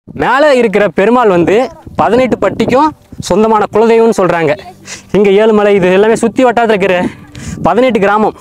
மேலே இருக்கிற பெருமாள் வந்து 18 பட்டிக்கும் சொந்தமான குலதெய்வம்னு சொல்கிறாங்க. இங்கே ஏழுமலை இது எல்லாமே சுற்றி வட்டாரத்தில் இருக்கிற 18 கிராமம்.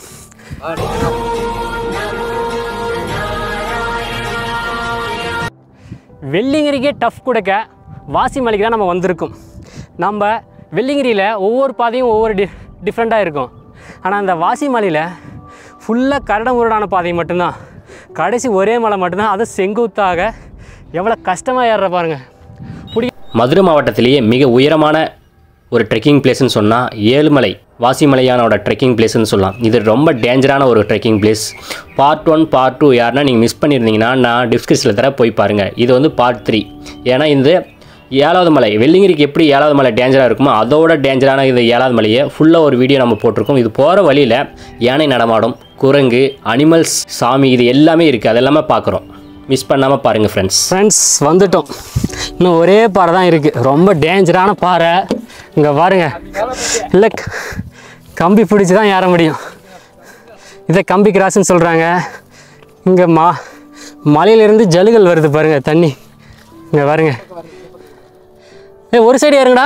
வெள்ளிங்கிரிக்கே டஃப் கொடுக்க வாசி மலைக்கு தான் நம்ம வந்திருக்கோம். நம்ம வெள்ளிங்கிரியில் ஒவ்வொரு பாதையும் ஒவ்வொரு டிஃப்ரெண்ட்டாக இருக்கும். ஆனால் அந்த வாசி மலையில் ஃபுல்லாக கரடுமுரடான பாதை மட்டும்தான். கடைசி ஒரே மலை மட்டும்தான், அது செங்குத்தாக எவ்வளோ கஷ்டமாக ஏறுற பாருங்கள். மதுரை மாவட்டத்திலேயே மிக உயரமான ஒரு ட்ரெக்கிங் பிளேஸ்ன்னு சொன்னால் ஏழுமலை வாசிமலையானோட ட்ரெக்கிங் பிளேஸ்ன்னு சொல்லலாம். இது ரொம்ப டேஞ்சரான ஒரு ட்ரெக்கிங் பிளேஸ். பார்ட் 1 பார்ட் 2 யாருன்னா நீங்கள் மிஸ் பண்ணியிருந்தீங்கன்னா நான் டிஸ்கிரிப்ஷனில் தர போய் பாருங்கள். இது வந்து பார்ட் 3. ஏன்னா இந்த 7வது மலை வெள்ளிங்கிரிக்கு எப்படி 7வது மலை டேஞ்சராக இருக்குமோ அதோட டேஞ்சரான இது 7வது மலையை ஃபுல்லாக ஒரு வீடியோ நம்ம போட்டிருக்கோம். இது போகிற வழியில் யானை நடமாடும், குரங்கு, அனிமல்ஸ், சாமி இது எல்லாமே இருக்குது. அதெல்லாமே பார்க்குறோம். மிஸ் பண்ணாமல் பாருங்கள் ஃப்ரெண்ட்ஸ். வந்துட்டோம். இன்னும் ஒரே பாறை தான் இருக்குது, ரொம்ப டேஞ்சரான பாறை. இங்கே பாருங்கள், இல்லை கம்பி பிடிச்சி தான் ஏற முடியும். இதை கம்பி கிராஸ்ன்னு சொல்கிறாங்க. இங்கே மலையிலேருந்து ஜல்லுகள் வருது பாருங்கள், தண்ணி. இங்கே பாருங்க, ஒரு சைடு ஏறுங்கடா.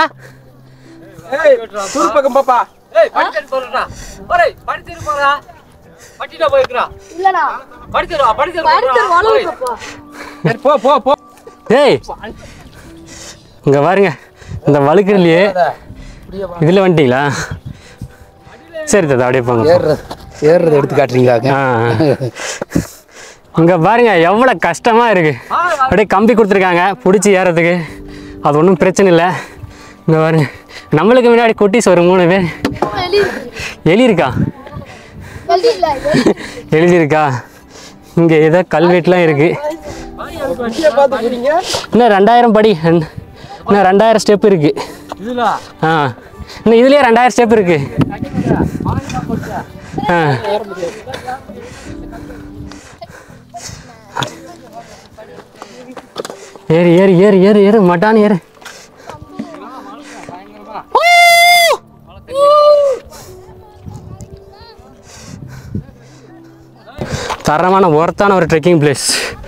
இங்க பாருங்க, இந்த வழுக்குறலையே இதுல வந்துட்டீங்களா? சரி தாத்தா, அப்படியே போங்க. ஏறுறது எடுத்து காட்டுறீங்களா? இங்க பாருங்க எவ்வளவு கஷ்டமா இருக்கு. அப்படியே கம்பி கொடுத்துருக்காங்க பிடிச்சி ஏறதுக்கு. அது ஒன்றும் பிரச்சனை இல்லை. இங்க பாருங்க, நம்மளுக்கு முன்னாடி குட்டிஸ் ஒரு 3 பேர். எலி இருக்கா? எழுதியிருக்கா? இங்கே ஏதோ கல்வெட்டுலாம் இருக்கு. இன்னும் 2000 படி, இன்னும் 2000 ஸ்டெப் இருக்கு. இன்னும் இதுலயே 2000 ஸ்டெப் இருக்கு. ஏறு ஏறு ஏறு ஏறு ஏறு மட்டான் ஏறு. தரமான ஒர்த்தான ஒரு ட்ரெக்கிங் பிளேஸ்.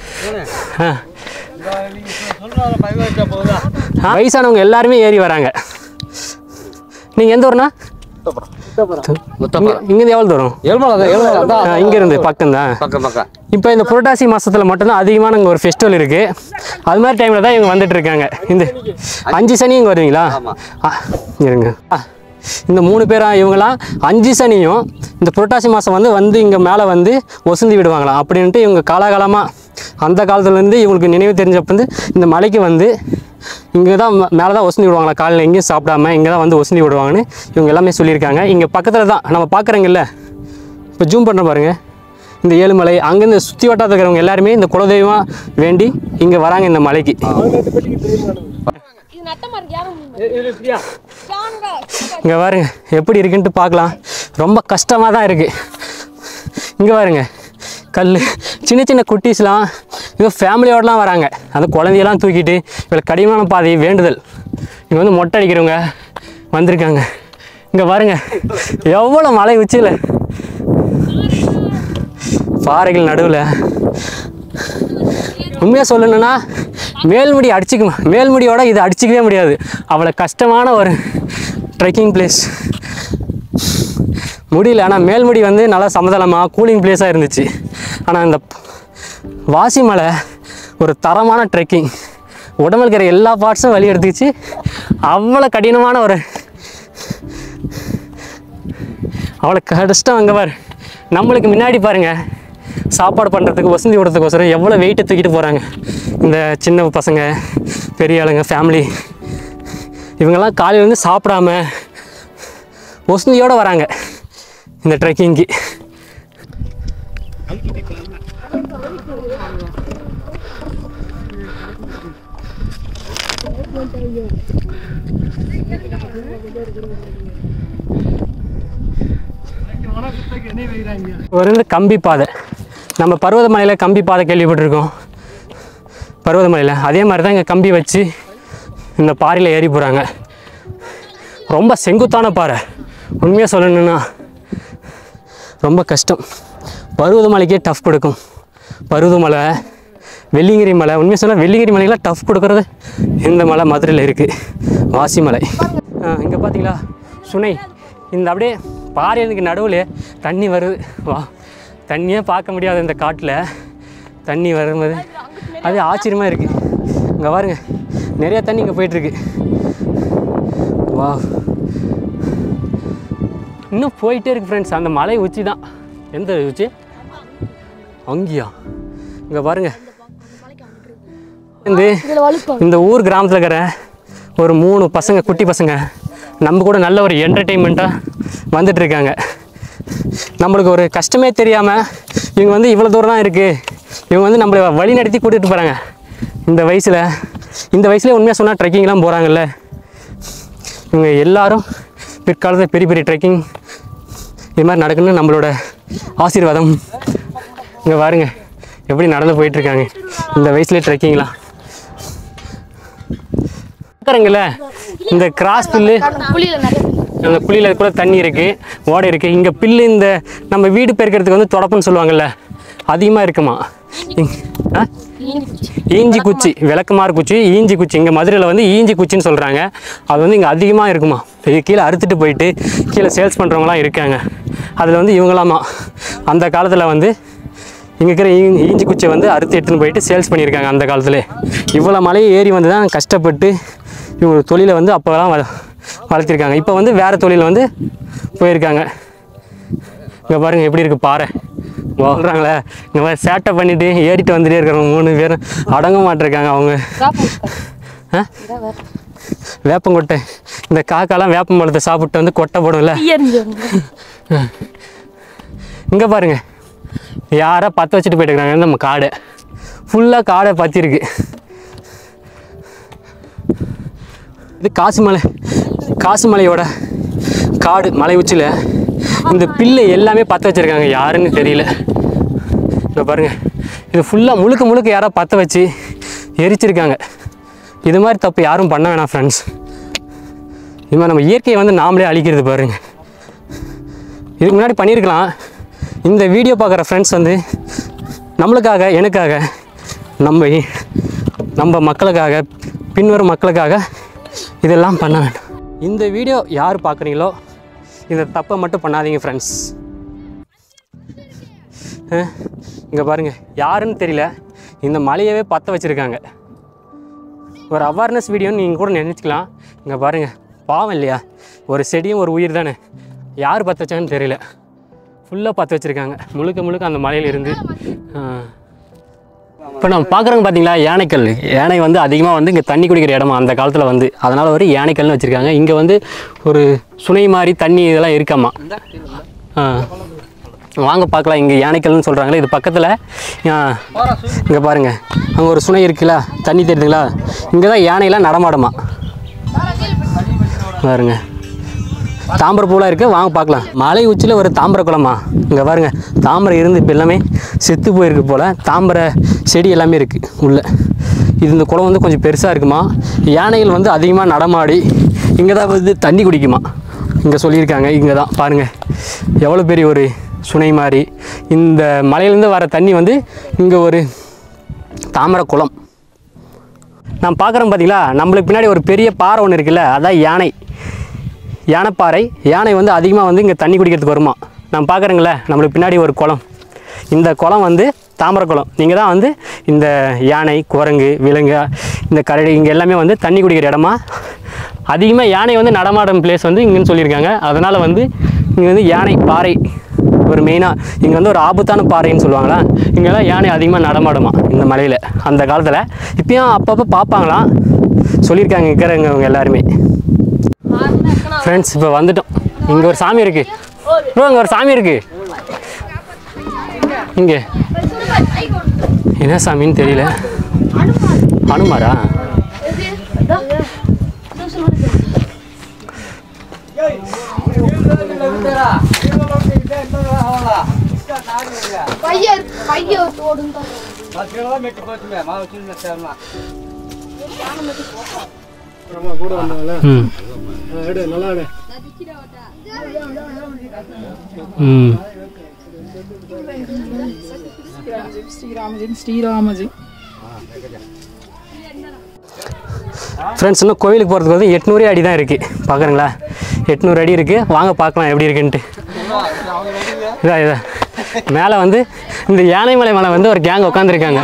வயசானவங்க எல்லாருமே ஏறி வராங்க. நீங்கள் எந்த ஊர்னா? இங்கேருந்து எவ்வளோ தூரம்? இங்கேருந்து பக்கம் தான். இப்போ இந்த புரட்டாசி மாதத்தில் மட்டும்தான் அதிகமான இங்கே ஒரு ஃபெஸ்டிவல் இருக்குது. அது மாதிரி டைமில் தான் இவங்க வந்துட்டு இருக்காங்க. இந்த 5 சனி இங்கே வருவீங்களா? இருங்க, இந்த 3 பேராக இவங்களாம் 5 சனியும் இந்த புரட்டாசி மாதம் வந்து இங்கே மேலே வந்து ஒசுந்தி விடுவாங்களாம். அப்படின்ட்டு இவங்க காலகாலமாக அந்த காலத்துலேருந்து இவங்களுக்கு நினைவு தெரிஞ்சப்போ வந்து இந்த மலைக்கு வந்து இங்கே தான் மேலே தான் ஒசுந்தி விடுவாங்களா. காலையில் எங்கேயும் சாப்பிடாம இங்கே தான் வந்து ஒசுந்தி விடுவாங்கன்னு இவங்க எல்லாமே சொல்லியிருக்காங்க. இங்கே பக்கத்தில் தான் நம்ம பார்க்குறோங்கல்ல, இப்போ ஜூம் பண்ணுற பாருங்கள், இந்த ஏழுமலை. அங்கேருந்து சுற்றி வட்டாரத்தில் இருக்கிறவங்க எல்லாருமே இந்த குலதெய்வம் வேண்டி இங்கே வராங்க இந்த மலைக்கு. இங்கே பாருங்க எப்படி இருக்குன்ட்டு பார்க்கலாம். ரொம்ப கஷ்டமாக தான் இருக்குது. இங்கே பாருங்க, கல் சின்ன சின்ன குட்டீஸ்லாம் இங்கே ஃபேமிலியோடலாம் வராங்க. அந்த குழந்தையெல்லாம் தூக்கிட்டு இவ்வளோ கடினமான பாதையை வேண்டுதல் இங்கே வந்து மொட்டை அடிக்கிறவங்க வந்திருக்காங்க. இங்கே பாருங்க எவ்வளோ மலை உச்சியில் பாறைகள் நடுவில். உண்மையாக சொல்லணுன்னா மேல்முடி மேல்முடியோட இது அடிச்சிக்கவே முடியாது. அவ்வளோ கஷ்டமான ஒரு ட்ரெக்கிங் பிளேஸ். முடியல, ஆனால் மேல்முடி வந்து நல்லா சமதளமாக கூலிங் பிளேஸாக இருந்துச்சு. ஆனால் இந்த வாசி மலை ஒரு தரமான ட்ரெக்கிங். உடம்புல இருக்கிற எல்லா பார்ட்ஸும் வலி எடுத்துக்கிச்சு. அவ்வளோ கடினமான ஒரு அவ்வளோ கஷ்டம். அங்கே பாரு, நம்மளுக்கு முன்னாடி பாருங்கள், சாப்பாடு பண்ணுறதுக்கு வசந்தி விடுறதுக்கோசரம் எவ்வளோ வெயிட்டை தூக்கிட்டு போகிறாங்க இந்த சின்ன பசங்க, பெரிய ஆளுங்க, ஃபேமிலி. இவங்கெல்லாம் காலையில் வந்து சாப்பிடாம வசந்தியோடு வராங்க இந்த ட்ரெக்கிங்க்கு. ஒரு கம்பி பாதை, நம்ம பர்வதமலையில் கம்பி பாதை கேள்விப்பட்டிருக்கோம். பர்வதமலையில் அதே மாதிரி தான் இங்கே கம்பி வச்சு இந்த பாறையில் ஏறி போகிறாங்க. ரொம்ப செங்குத்தான பாறை. உண்மையாக சொல்லணுன்னா ரொம்ப கஷ்டம். பர்வதமலைக்கே டஃப் கொடுக்கும். பர்வதமலை வெள்ளிங்கிரி மலை. உண்மையாக சொன்னால் வெள்ளிங்கிரி மலையெல்லாம் டஃப் கொடுக்குறது இந்த மலை மதுரையில் இருக்குது, வாசி மலை. இங்கே பார்த்தீங்களா சுனை, இந்த அப்படியே பாறைகளுக்கு நடுவில் தண்ணி வருது. வா, தண்ணியே பார்க்க முடியாது இந்த காட்டில், தண்ணி வரும்போது அது ஆச்சரியமாக இருக்குது. இங்கே பாருங்க நிறையா தண்ணி இங்கே போயிட்டுருக்கு. வா, இன்னும் போயிட்டே இருக்குது ஃப்ரெண்ட்ஸ். அந்த மலை உச்சி தான். எந்த உச்சி? அங்கேயா? இங்கே பாருங்கள், இந்த ஊர் கிராமத்தில் இருக்கிற ஒரு 3 பசங்க, குட்டி பசங்க நம்ம கூட நல்ல ஒரு என்டர்டெயின்மெண்ட்டாக வந்துட்டுருக்காங்க. நம்மளுக்கு ஒரு கஷ்டமே தெரியாமல் இவங்க வந்து இவ்வளோ தூரம் தான் இருக்குது, இவங்க வந்து நம்மளை வழி நடத்தி கூட்டிகிட்டு போகிறாங்க. இந்த வயசில் உண்மையாக சொன்னால் ட்ரெக்கிங்லாம் போகிறாங்கல்ல, இவங்க எல்லாரும் பிற்காலத்தில் பெரிய பெரிய ட்ரெக்கிங் இது மாதிரி நடக்கணும்னு நம்மளோட ஆசீர்வாதம். இங்கே பாருங்க எப்படி நடந்து போயிட்டுருக்காங்க இந்த வயசுலேயே ட்ரெக்கிங்லாம். பார்க்குறீங்கள இந்த கிராஸ் பில்லு, அந்த புளியில் கூட தண்ணி இருக்குது, ஓடை இருக்குது. இங்கே பில்லு இந்த நம்ம வீடு பெருக்கிறதுக்கு வந்து தொடப்புன்னு சொல்லுவாங்கள்ல, அதிகமாக இருக்குமா. ஈஞ்சி குச்சி, விளக்குமாறு குச்சி, ஈஞ்சி குச்சி. இங்கே மதுரையில் வந்து ஈஞ்சி குச்சின்னு சொல்கிறாங்க. அது வந்து இங்கே அதிகமாக இருக்குமா. கீழே அறுத்துட்டு போயிட்டு கீழே சேல்ஸ் பண்ணுறவங்களாம் இருக்காங்க. அதில் வந்து இவங்களாமா அந்த காலத்தில் வந்து இங்கே இருக்கிற ஈஞ்சி குச்சியை வந்து அறுத்து எடுத்துன்னு போயிட்டு சேல்ஸ் பண்ணியிருக்காங்க அந்த காலத்தில். இவ்வளோ மலையை ஏறி வந்து தான் கஷ்டப்பட்டு இவங்க தொழிலை வந்து அப்போலாம் வளர்த்திருக்காங்க. இப்போ வந்து வேறு தொழில் வந்து போயிருக்காங்க. இங்கே பாருங்கள் எப்படி இருக்குது பாறை. வாழ்கிறாங்களே இந்த மாதிரி சேட்டை பண்ணிவிட்டு ஏறிட்டு வந்துட்டே இருக்கிறவங்க 3 பேரும் அடங்க மாட்டிருக்காங்க. அவங்க வேப்பங்கொட்டை, இந்த காக்காலாம் வேப்ப மரத்தை சாப்பிட்டு வந்து கொட்டை போடும்ல. இங்கே பாருங்கள் யாரோ பற்ற வச்சுட்டு போயிட்டு இருக்கிறாங்க. நம்ம காடை ஃபுல்லாக காடை பற்றிருக்கு. இது காசுமலையோட காடு. மலை உச்சியில் இந்த பிள்ளை எல்லாமே பற்ற வச்சுருக்காங்க, யாருன்னு தெரியல. இங்கே பாருங்கள் இது ஃபுல்லாக முழுக்க யாரோ பற்ற வச்சு எரிச்சிருக்காங்க. இது மாதிரி தப்பு யாரும் பண்ண வேணாம் ஃப்ரெண்ட்ஸ். இது மாதிரி நம்ம இயற்கையை வந்து நாமளே அழிக்கிறது பாருங்கள். இதுக்கு முன்னாடி பண்ணியிருக்கலாம். இந்த வீடியோ பார்க்குற ஃப்ரெண்ட்ஸ் வந்து நம்மளுக்காக, எனக்காக, நம்ம மக்களுக்காக, பின்வரும் மக்களுக்காக இதெல்லாம் பண்ண வேண்டாம். இந்த வீடியோ யார் பார்க்குறீங்களோ இந்த தப்பை மட்டும் பண்ணாதீங்க ஃப்ரெண்ட்ஸ். இங்கே பாருங்கள் யாருன்னு தெரியல, இந்த மலையவே பற்ற வச்சுருக்காங்க. ஒரு அவேர்னஸ் வீடியோன்னு நீங்கள் கூட நினச்சிக்கலாம். இங்கே பாருங்கள் பாவம் இல்லையா, ஒரு செடியும் ஒரு உயிர் தானே, யார் பற்ற வச்சாங்கன்னு தெரியல, ஃபுல்லாக பற்ற வச்சுருக்காங்க முழுக்க அந்த மலையில் இருந்து. இப்போ நம்ம பார்க்குறவங்க பார்த்தீங்களா யானைக்கல். யானை வந்து அதிகமாக வந்து இங்கே தண்ணி குடிக்கிற இடமா அந்த காலத்தில் வந்து, அதனால் ஒரு யானைக்கல்னு வச்சுருக்காங்க. இங்கே வந்து ஒரு சுனை மாதிரி தண்ணி இதெல்லாம் இருக்காமா. வாங்க பார்க்கலாம். இங்கே யானைக்கல்னு சொல்கிறாங்களே, இது பக்கத்தில் இங்கே பாருங்கள் அங்கே ஒரு சுனை இருக்குல்ல, தண்ணி தெரியுதுங்களா, இங்கே தான் யானையெல்லாம் நடமாடுமா. பாருங்க தாமரை பூலாக இருக்குது, வாங்க பார்க்கலாம். மலை உச்சியில் ஒரு தாமரை குளமா. இங்கே பாருங்கள் தாமரை இருந்து இப்போ எல்லாமே செத்து போயிருக்கு போல். தாமரை செடி எல்லாமே இருக்குது உள்ளே. இந்த குளம் வந்து கொஞ்சம் பெருசாக இருக்குமா. யானைகள் வந்து அதிகமாக நடமாடி இங்கே தான் வந்து தண்ணி குடிக்குமா இங்கே சொல்லியிருக்காங்க. இங்கே தான் பாருங்கள் எவ்வளோ பெரிய ஒரு சுனை மாதிரி. இந்த மலையிலேருந்து வர தண்ணி வந்து இங்கே ஒரு தாமரை குளம். நான் பார்க்குறேன் பார்த்தீங்களா, நம்மளுக்கு பின்னாடி ஒரு பெரிய பாறை ஒன்று இருக்குல்ல, அதான் யானைப்பாறை. யானை வந்து அதிகமாக வந்து இங்கே தண்ணி குடிக்கிறதுக்கு வருமா. நான் பார்க்குறேங்களே நம்மளுக்கு பின்னாடி ஒரு குளம். இந்த குளம் வந்து தாமரை குளம். நீங்கள் தான் வந்து இந்த யானை, குரங்கு, விலங்கு, இந்த கரடி இங்கே எல்லாமே வந்து தண்ணி குடிக்கிற இடமா. அதிகமாக யானை வந்து நடமாடும் பிளேஸ் வந்து இங்கேன்னு சொல்லியிருக்காங்க. அதனால் வந்து இங்கே வந்து யானை பாறை ஒரு மெயினாக, இங்கே வந்து ஒரு ஆபத்தான பாறைன்னு சொல்லுவாங்களா. இங்கெல்லாம் யானை அதிகமாக நடமாடுமா இந்த மலையில் அந்த காலத்தில். இப்போயும் அப்பப்போ பார்ப்பாங்களாம் சொல்லியிருக்காங்க இருக்கிறவங்க எல்லாருமே. ஃப்ரெண்ட்ஸ் இப்போ வந்துட்டோம். இங்கே ஒரு சாமி இருக்குது ப்ரோ, இங்கே ஒரு சாமி இருக்குது. இங்கே என்ன சாமின்னு தெரியல. அனுமாரா? ஸ்ரீராமஜி ஃப்ரெண்ட்ஸ் இன்னும் கோவிலுக்கு போகிறதுக்கு வந்து 800 அடி தான் இருக்குது பார்க்குறீங்களா 800 அடி இருக்குது வாங்க பார்க்கலாம் எப்படி இருக்குன்ட்டு இதா மேலே வந்து இந்த யானைமலை மேலே வந்து ஒரு கேங் உட்காந்துருக்காங்க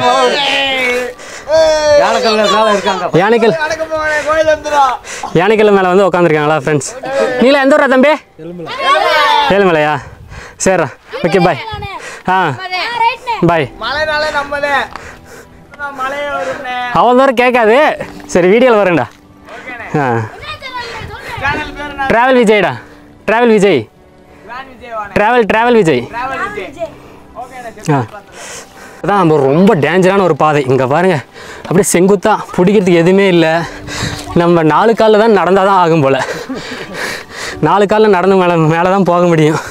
யானைக்கல் மேலே வந்து உட்காந்துருக்காங்களா ஃப்ரெண்ட்ஸ் நீங்களா எந்த ஊரா தம்பி ஏழுமலையா சரிடா ஓகே பாய் பாய் அவ்வளோ தூரம் கேட்காது சரி வீடியோவில் வரேன்டா ட்ராவல் விஜய்டா ட்ராவல் விஜய் ட்ராவல் விஜய் அதான் நம்ம ரொம்ப டேஞ்சரான ஒரு பாதை இங்கே பாருங்கள் அப்படியே செங்குத்தா பிடிக்கிறதுக்கு எதுவுமே இல்லை நம்ம 4 காலில் தான் நடந்தால் தான் ஆகும் போல் 4 காலில் நடந்து மேலே தான் போக முடியும்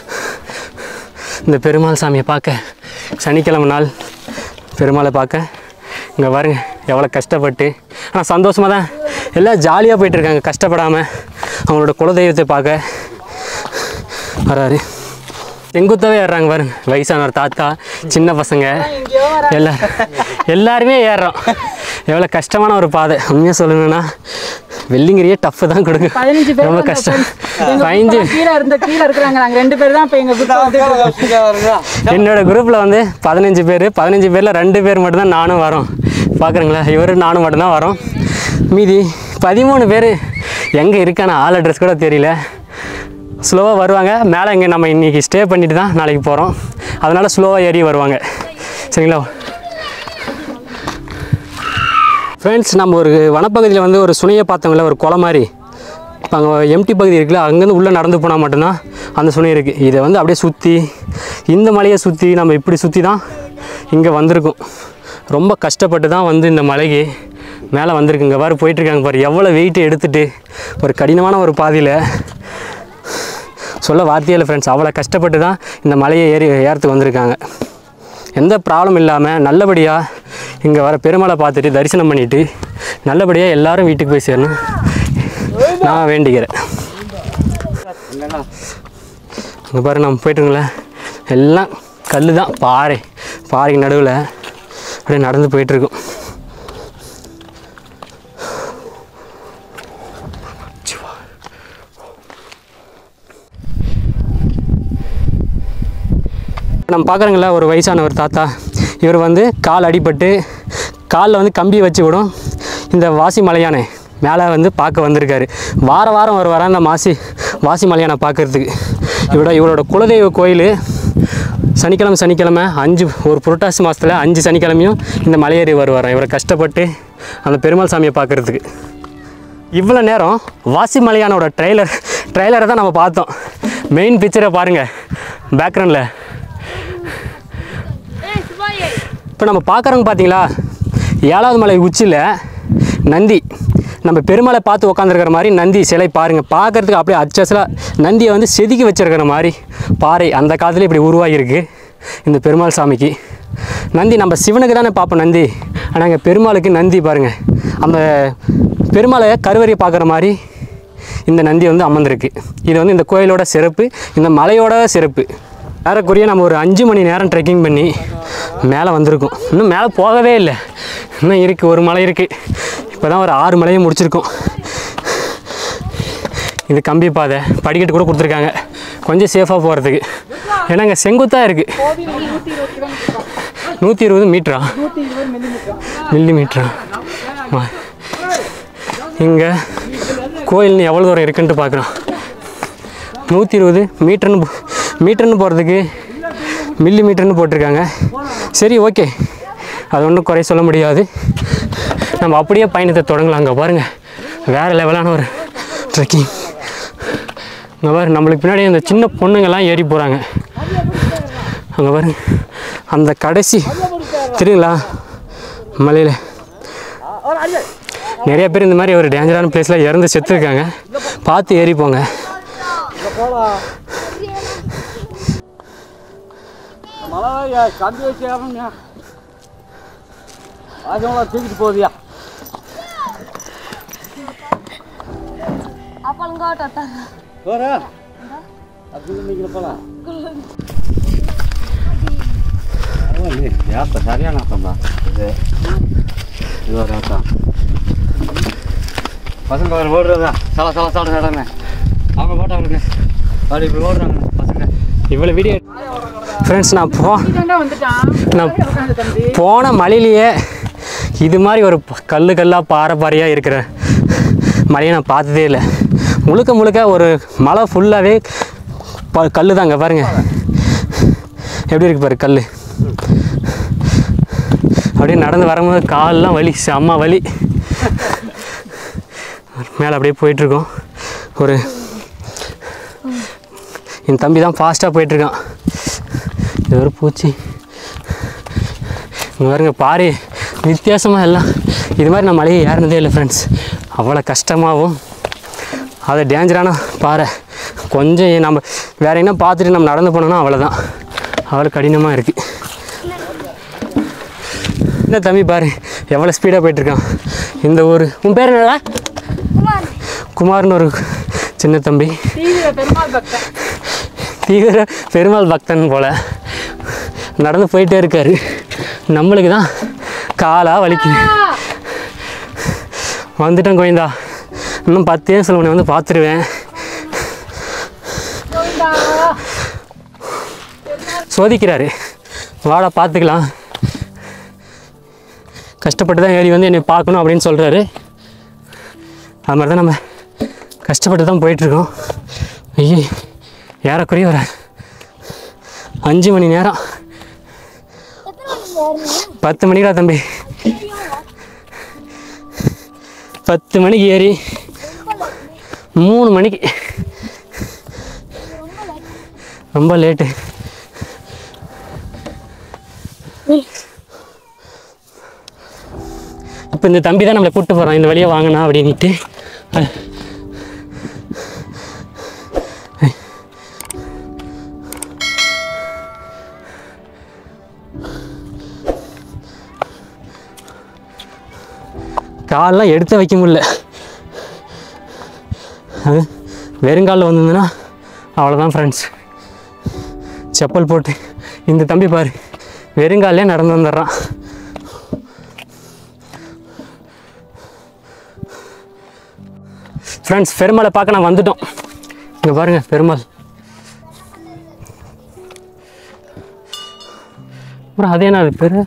இந்த பெருமாள் சாமியை பார்க்க சனிக்கிழமை நாள் பெருமாளை பார்க்க இங்கே பாருங்க எவ்வளோ கஷ்டப்பட்டு ஆனால் சந்தோஷமாக தான் எல்லாம் ஜாலியாக போயிட்டுருக்காங்க கஷ்டப்படாமல் அவங்களோட குலதெய்வத்தை பார்க்க வராரு செங்குத்தாவே ஏறுறாங்க பாருங்க வயசானவர் தாத்தா சின்ன பசங்க எல்லாருமே ஏறுறோம் எவ்வளோ கஷ்டமான ஒரு பாதை உண்மையாக சொல்லணும்னா வெள்ளிங்கிரியே டஃப் தான் கொடுங்க ரொம்ப கஷ்டம் 15 என்னோட குரூப்பில் வந்து 15 பேர் 15 பேரில் 2 பேர் மட்டும்தான் நானும் வரோம் பார்க்குறீங்களா இவர் நானும் மட்டும்தான் வரோம் மீதி 13 பேர் எங்கே இருக்கான ஆள் அட்ரஸ் கூட தெரியல ஸ்லோவாக வருவாங்க மேலே இங்கே நம்ம இன்றைக்கி ஸ்டே பண்ணிட்டு தான் நாளைக்கு போகிறோம் அதனால் ஸ்லோவாக ஏறி வருவாங்க சரிங்களா ஃப்ரெண்ட்ஸ் நம்ம ஒரு வனப்பகுதியில் வந்து ஒரு சுனையை பார்த்தோங்கள ஒரு குளம் மாதிரி இப்போ அங்கே எம்டி பகுதி இருக்குல்ல அங்கேருந்து உள்ளே நடந்து போனால் மட்டும்தான் அந்த சுனை இருக்குது இதை வந்து அப்படியே சுற்றி இந்த மலையை சுற்றி நம்ம இப்படி சுற்றி தான் இங்கே வந்திருக்கும் ரொம்ப கஷ்டப்பட்டு தான் வந்து இந்த மலைக்கு மேலே வந்திருக்குங்க பாரு போயிட்டுருக்காங்க பாரு எவ்வளோ வெயிட்டு எடுத்துகிட்டு ஒரு கடினமான ஒரு பாதையில் சொல்ல வார்த்தையே இல்லை ஃப்ரெண்ட்ஸ் அவ்வளோ கஷ்டப்பட்டு தான் இந்த மலையை ஏறத்துக்கு வந்திருக்காங்க எந்த ப்ராப்ளம் இல்லாமல் நல்லபடியாக இங்கே வர பெருமாளை பார்த்துட்டு தரிசனம் பண்ணிவிட்டு நல்லபடியாக எல்லோரும் வீட்டுக்கு போய் சேரணும் நான் வேண்டிக்கிறேன் இங்கே பாரு நம்ம போய்ட்டுங்களேன் எல்லாம் கல் தான் பாறைக்கு நடுவில் அப்படியே நடந்து போயிட்டுருக்கும் நம்ம பார்க்குறோங்களா ஒரு வயசான ஒரு தாத்தா இவர் வந்து கால் அடிபட்டு காலில் வந்து கம்பி வச்சு விடும் இந்த வாசி மலையானை மேலே வந்து பார்க்க வந்திருக்காரு வாரம் வருவார் அந்த வாசி மலையானை பார்க்குறதுக்கு இவரோட குலதெய்வ கோயில் சனிக்கிழமை 5 ஒரு புரட்டாசி மாதத்தில் 5 சனிக்கிழமையும் இந்த மலையேறி வருவார் இவரை கஷ்டப்பட்டு அந்த பெருமாள் சாமியை பார்க்குறதுக்கு இவ்வளோ நேரம் வாசி மலையானோட ட்ரெய்லரை தான் நம்ம பார்த்தோம் மெயின் பிக்சரை பாருங்கள் பேக்ரவுண்டில் இப்போ நம்ம பார்க்குறவங்க பார்த்தீங்களா 7வது மலை உச்சியில் நந்தி நம்ம பெருமாளை பார்த்து உட்காந்துருக்கிற மாதிரி நந்தி சிலை பாருங்கள் பார்க்குறதுக்கு அப்படியே அச்சசலாக நந்தியை வந்து செதுக்கி வச்சுருக்கிற மாதிரி பாறை அந்த காலத்தில் இப்படி உருவாகிருக்கு இந்த பெருமாள் சாமிக்கு நந்தி நம்ம சிவனுக்கு தானே பார்ப்போம் நந்தி ஆனால் இங்கே பெருமாளுக்கு நந்தி பாருங்கள் அந்த பெருமாளை கருவறையை பார்க்குற மாதிரி இந்த நந்தி வந்து அமர்ந்திருக்கு இது வந்து இந்த கோயிலோட சிறப்பு இந்த மலையோட சிறப்பு ஏறக்குறைய நம்ம ஒரு 5 மணி நேரம் ட்ரெக்கிங் பண்ணி மேலே வந்திருக்கோம் இன்னும் மேலே போகவே இல்லை இன்னும் இருக்குது ஒரு மலை இருக்குது இப்போ தான் ஒரு 6 மலையை முடிச்சிருக்கோம் இது கம்பி பாதை படிக்கட்டு கூட கொடுத்துருக்காங்க கொஞ்சம் சேஃபாக போகிறதுக்கு ஏன்னா இங்கே செங்குத்தாக இருக்குது 120 மீட்டரா மில்லிமீட்டரா இங்கே கோயில்னு எவ்வளோ தூரம் இருக்குன்ட்டு பார்க்குறோம் 120 மீட்டர்னு போகிறதுக்கு மில்லிமீட்டர்னு போட்டிருக்காங்க சரி ஓகே அது ஒன்றும் குறை சொல்ல முடியாது நம்ம அப்படியே பயணத்தை தொடங்கலாம் அங்கே பாருங்கள் வேறு லெவலான ஒரு ட்ரெக்கிங் அங்கே பாரு நம்மளுக்கு பின்னாடி அந்த சின்ன பொண்ணுங்கள்லாம் ஏறி போகிறாங்க அங்கே பாருங்க அந்த கடைசி தெரியுங்களா மலையில் நிறைய பேர் இந்த மாதிரி ஒரு டேஞ்சரான பிளேஸில் இறந்து செத்துருக்காங்க பார்த்து ஏறி போங்க தூக்கிட்டு போதியா சரியான பசங்க அவர் ஓடுறதா சல நடமே அவங்க போட்டாங்களுக்கு அப்படி இப்படி ஓடுறாங்க பசங்க. இவ்வளோ வீடியோ ஃப்ரெண்ட்ஸ் நான் போன மலையிலேயே இது மாதிரி ஒரு கல்லாக பாறையாக இருக்கிற மலையை நான் பார்த்ததே இல்லை. முழுக்க ஒரு மலை ஃபுல்லாகவே கல் தாங்க பாருங்கள் எப்படி இருக்கு பாரு கல். அப்படியே நடந்து வரும்போது காலெலாம் வலி, செம்ம வலி. மேலே அப்படியே போயிட்டுருக்கோம். என் தம்பி தான் ஃபாஸ்ட்டாக போயிட்டுருக்கான். இது ஒரு பூச்சி இங்கே பாருங்க, பாரு வித்தியாசமாக எல்லாம். இது மாதிரி நான் மலையை ஏறினதே இல்லை ஃப்ரெண்ட்ஸ். அவ்வளோ கஷ்டமாகவும் அது டேஞ்சரான பாறை. கொஞ்சம் நம்ம வேறு என்ன பார்த்துட்டு நம்ம நடந்து போனோம்னா அவ்வளோதான், அவ்வளோ கடினமாக இருக்குது. என்ன தம்பி பாரு எவ்வளோ ஸ்பீடாக போயிட்டுருக்கான். இந்த ஊர் உன் பேர் என்னடா? குமார்னு ஒரு சின்ன தம்பி, தீவிர பெருமாள் பக்தன் போல் நடந்து போயிட்டே இருக்காரு. நம்மளுக்கு தான் காலாக வலிக்குது. வந்துட்டேன் கோவிந்தா, இன்னும் 10 நிமிஷம் உன்னை வந்து பார்த்துருவேன். சோதிக்கிறாரு, வாடா பார்த்துக்கலாம். கஷ்டப்பட்டு தான் ஏறி வந்து என்னை பார்க்கணும் அப்படின்னு சொல்கிறாரு. அது மாதிரி தான் நம்ம கஷ்டப்பட்டு தான் போயிட்டுருக்கோம். ஐயே ஏறக்குறைய ஒரு 5 மணி நேரம். 10 மணிக்கா தம்பி? 10 மணிக்கு ஏறி 3 மணிக்கு, ரொம்ப லேட்டு. இப்போ இந்த தம்பி தான் நம்மளை கூப்பிட்டு போகிறான், இந்த வழியாக வாங்கினா அப்படின்ட்டு. காலெலாம் எடுத்து வைக்க முடியல. அது வெறுங்காலில் வந்ததுன்னா அவ்வளோதான் ஃப்ரெண்ட்ஸ். செப்பல் போட்டு இந்த தம்பி பாரு வெறுங்காலே நடந்து வந்துடுறான். ஃப்ரெண்ட்ஸ் பெருமாளை பார்க்க நான் வந்துட்டோம். இங்கே பாருங்கள் பெருமாள். அப்புறம் அதே நான் பேர்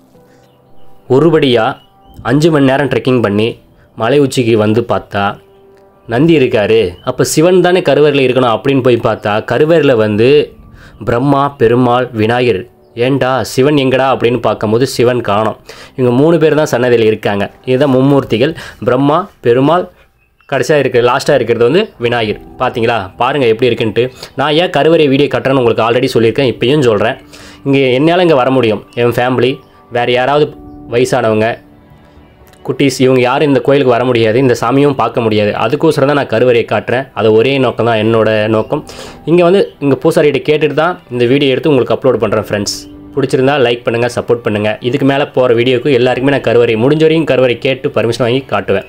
ஒருபடியாக 5 மணி நேரம் ட்ரெக்கிங் பண்ணி மலை உச்சிக்கு வந்து பார்த்தா நந்தி இருக்கார். அப்போ சிவன் தானே கருவறையில் இருக்கணும் அப்படின்னு போய் பார்த்தா கருவறையில் வந்து பிரம்மா, பெருமாள், விநாயகர். ஏண்டா சிவன் எங்கடா அப்படின்னு பார்க்கும்போது சிவன் காணோம். இவங்க 3 பேர் தான் சன்னதியில் இருக்காங்க. இதுதான் மும்மூர்த்திகள். பிரம்மா, பெருமாள், கடைசியாக லாஸ்ட்டாக இருக்கிறது வந்து விநாயகர். பார்த்தீங்களா, பாருங்கள் எப்படி இருக்குன்ட்டு. நான் ஏன் கருவறை வீடியோ கட்டுறேன்னு உங்களுக்கு ஆல்ரெடி சொல்லியிருக்கேன், இப்பயும் சொல்கிறேன். என்னால் இங்கே வர முடியும், என் ஃபேமிலி, வேறு யாராவது வயசானவங்க, குட்டீஸ், இவங்க யாரும் இந்த கோயிலுக்கு வர முடியாது, இந்த சாமியும் பார்க்க முடியாது. அதுக்கோசரம் தான் நான் கருவறையை காட்டுறேன். அது ஒரே நோக்கம் தான், என்னோடய நோக்கம். இங்கே பூசாரிகிட்ட கேட்டுட்டு தான் இந்த வீடியோ எடுத்து உங்களுக்கு அப்லோட் பண்ணுறேன் ஃப்ரெண்ட்ஸ். பிடிச்சிருந்தா லைக் பண்ணுங்கள், சப்போர்ட் பண்ணுங்கள். இதுக்கு மேலே போகிற வீடியோக்கு எல்லாருக்குமே நான் கருவறை முடிஞ்ச வரைக்கும் கருவறை கேட்டு பர்மிஷன் வாங்கி காட்டுவேன்.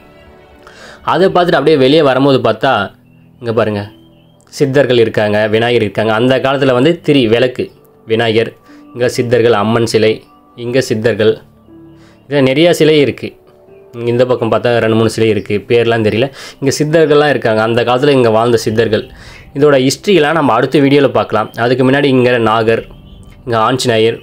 அதை பார்த்துட்டு அப்படியே வெளியே வரும்போது பார்த்தா இங்கே பாருங்கள் சித்தர்கள் இருக்காங்க, விநாயகர் இருக்காங்க. அந்த காலத்தில் வந்து விளக்கு விநாயகர், இங்கே சித்தர்கள், அம்மன் சிலை, இங்கே சித்தர்கள், இதில் நிறையா சிலை இருக்குது. இந்த பக்கம் பார்த்தா 2-3 சிலை இருக்குது, பேர்லாம் தெரியல. இங்கே சித்தர்கள்லாம் இருக்காங்க, அந்த காலத்தில் இங்கே வாழ்ந்த சித்தர்கள். இதோட ஹிஸ்ட்ரியெலாம் நம்ம அடுத்த வீடியோவில் பார்க்கலாம். அதுக்கு முன்னாடி இங்கே நாகர், இங்கே ஆஞ்சநேயர்,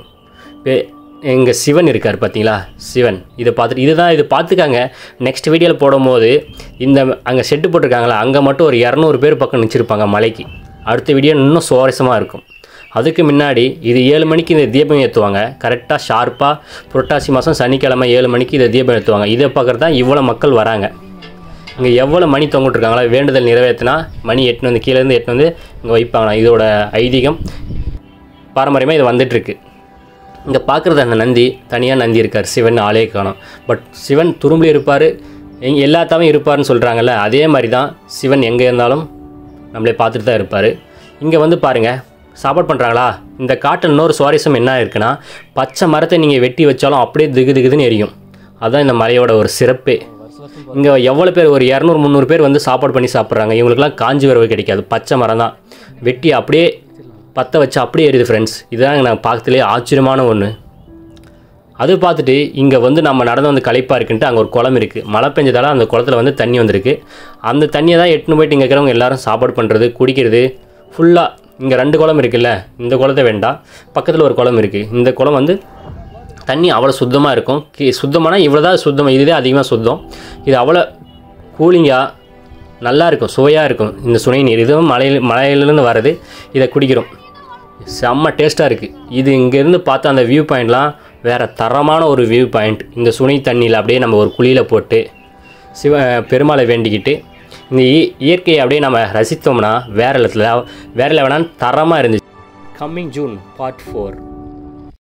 இங்கே சிவன் இருக்கார் பார்த்தீங்களா, சிவன். இதை பார்த்துட்டு இது பார்த்துக்காங்க. நெக்ஸ்ட் வீடியோவில் போடும்போது அங்கே செட்டு போட்டிருக்காங்களா, அங்கே மட்டும் ஒரு 200 பேர் பக்கம் நினச்சிருப்பாங்க மலைக்கு. அடுத்த வீடியோ இன்னும் சுவாரஸ்யமாக இருக்கும். அதுக்கு முன்னாடி இது 7 மணிக்கு இந்த தீபம் ஏற்றுவாங்க. கரெக்டாக ஷார்ப்பாக புரட்டாசி மாதம் சனிக்கிழமை 7 மணிக்கு இதை தீபம் ஏற்றுவாங்க. இதை பார்க்குறது தான் இவ்வளோ மக்கள் வராங்க. இங்கே எவ்வளோ மணி தொங்கிட்டுருக்காங்களா, வேண்டுதல் நிறைவேற்றினா மணி எட்டுன்னு வந்து கீழேருந்து எட்டுன்னு வந்து இங்கே வைப்பாங்களா. இதோட ஐதீகம் பாரம்பரியமாக இது வந்துட்டுருக்கு. இங்கே பார்க்குறது அந்த நந்தி, தனியாக நந்தி இருக்கார், சிவன் ஆளே காணோம். பட் சிவன் துரும்புல இருப்பார், எல்லாத்தாவும் இருப்பார்னு சொல்கிறாங்கல்ல, அதே மாதிரி தான் சிவன் எங்கே இருந்தாலும் நம்மளே பார்த்துட்டு தான் இருப்பார். இங்கே வந்து பாருங்கள் சாப்பாடு பண்ணுறாங்களா. இந்த காட்டில் இன்னொரு சுவாரஸ்யம் என்ன இருக்குன்னா, பச்சை மரத்தை நீங்கள் வெட்டி வச்சாலும் அப்படியே திகுதுன்னு எரியும். அதுதான் இந்த மலையோட ஒரு சிறப்பே. இங்கே எவ்வளோ பேர், ஒரு 200-300 பேர் வந்து சாப்பாடு பண்ணி சாப்பிட்றாங்க. இவங்களுக்குலாம் காஞ்சி வரவு கிடைக்காது, பச்சை மரம் தான் வெட்டி அப்படியே பற்ற வச்சு அப்படியே எரியுது ஃப்ரெண்ட்ஸ். இதுதான் நான் பார்க்கறதுலேயே ஆச்சரியமான ஒன்று. அது பார்த்துட்டு இங்கே வந்து நம்ம நடந்து வந்து களைப்பாக இருக்குன்ட்டு அங்கே ஒரு குளம் இருக்குது. மழை பெஞ்சதால அந்த குளத்தில் வந்து தண்ணி வந்திருக்கு. அந்த தண்ணியை தான் எட்டுன்னு போயிட்டு இங்கே இருக்கிறவங்க எல்லாரும் சாப்பாடு பண்ணுறது, குடிக்கிறது ஃபுல்லாக. இங்கே 2 குளம் இருக்குல்ல, இந்த குளத்தை வேண்டாம், பக்கத்தில் ஒரு குளம் இருக்குது. இந்த குளம் வந்து தண்ணி அவ்வளோ சுத்தமாக இருக்கும். சுத்தமானா இவ்வளோ தான் சுத்தம், இதுவே அதிகமாக சுத்தம். இது அவ்வளோ கூலிங்காக நல்லா இருக்கும், சுவையாக இருக்கும் இந்த சுனை நீர். இதுவும் மலையிலேருந்து வர்றது, இதை குடிக்கிறோம். செம்ம டேஸ்ட்டாக இருக்குது. இது இங்கேருந்து பார்த்தா அந்த வியூ பாயிண்ட்லாம் வேறு தரமான ஒரு வியூ பாயிண்ட். இந்த சுனை தண்ணியில் அப்படியே நம்ம ஒரு குழியில் போட்டு பெருமாளை வேண்டிக்கிட்டு இந்த இயற்கையை அப்படியே நம்ம ரசித்தோம்னா வேறு லெவலான தரமாக இருந்துச்சு. Coming June part 4.